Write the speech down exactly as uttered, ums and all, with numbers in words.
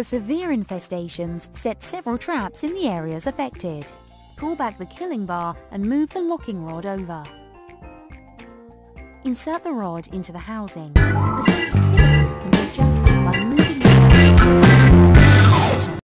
For severe infestations, set several traps in the areas affected. Pull back the killing bar and move the locking rod over. Insert the rod into the housing. The sensitivity can be adjusted by moving the rod